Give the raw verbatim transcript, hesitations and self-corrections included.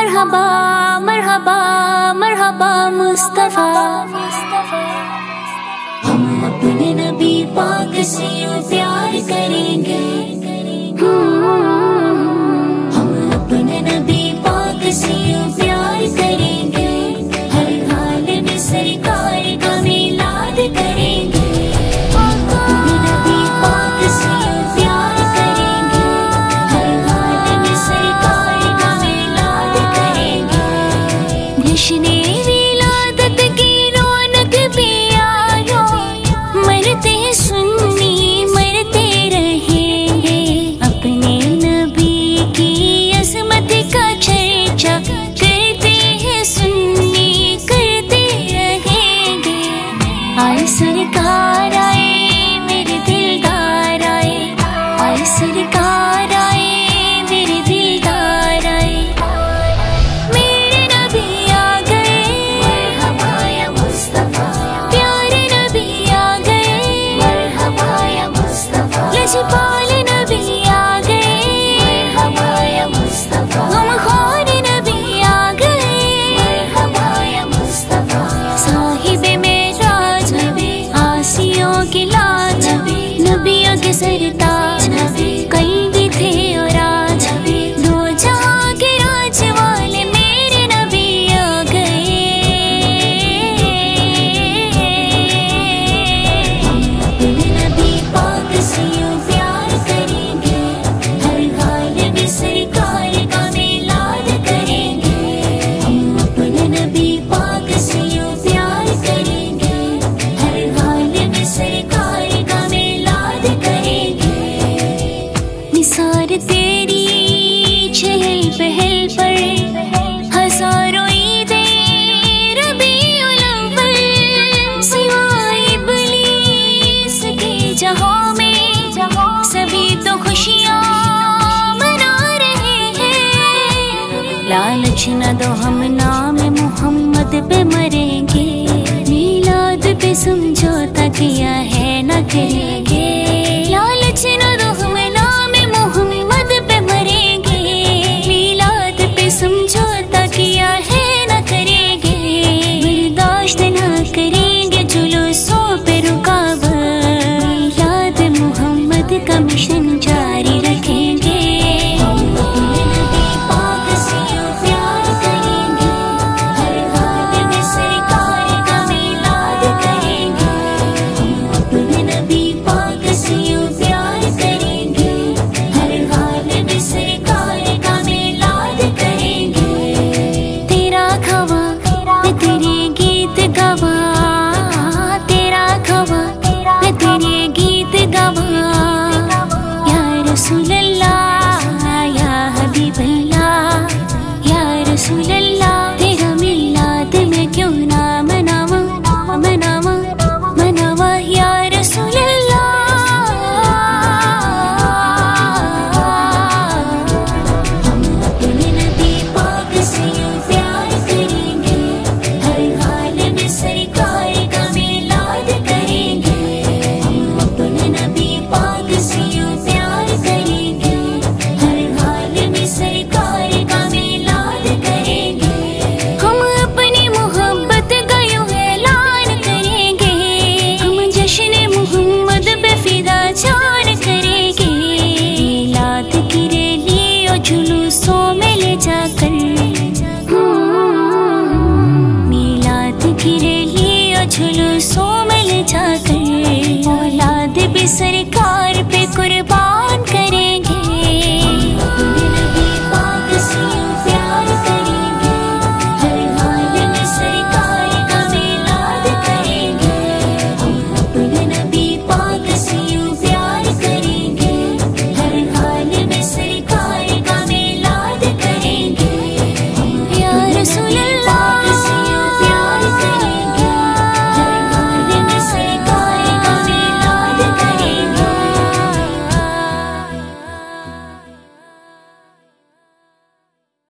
مرحبا مرحبا مرحبا مصطفیٰ. ہم اپنے نبی پاک سے یوں پیار کریں گے، ہم اپنے نبی پاک سے یوں پیار کریں گے، ہر حال میں سرکار کا میلاد کریں گے. اپنے نبی پاک سے یوں پیار کریں گے، ہر حال میں سرکار کا میلاد کریں گے. جشن ولادت کی رونق بھی آیا، مرتے سنی مرتے رہیں گے، اپنے نبی کی عظمت کا چرچا کرتے ہیں سنی کرتے رہیں گے. آئے سرکار آئے میرے دلدار آئے، آئے سرکار آئے میرے دلدار آئے، میرے نبی آ گئے مرحبا یا مصطفیٰ، پیارے نبی آ گئے مرحبا یا مصطفیٰ، لجپال نبی آ گئے مرحبا یا مصطفیٰ، غمخوار نبی آ گئے مرحبا یا مصطفیٰ، صاحب معراج نبی، آسیوں کی لاج نبی، نبیوں کے سردار نبی، کئی بھی تھے اور آج دو جہاں کے راج والے میرے نبی آ گئے. ہم اپنے نبی پاک سے یوں پیار کریں گے، ہر حال میں سرکار کا میلاد کریں گے. ہم اپنے نبی پاک سے یوں پیار کریں گے، ہر حال میں سرکار کا میلاد کریں گے. نثار تیری چہل پہل پر ہزاروں عیدیں ربیع الاول، سوائے ابلیس کے جہاں میں سبھی تو خوشیاں منا رہے ہیں. لالچ نہ دو ہم نام محمد پہ مریں گے، میلاد پہ سمجھوتا کیا ہے نہ کریں گے. لالچ نہ دو ہم نام محمد پہ مریں گے، میلاد پہ سمجھوتا کیا ہے نہ کریں گے. برداشت نہ کریں گے جلوسوں پہ رکاوٹ، میلاد محمد کا مشن جاری رکھیں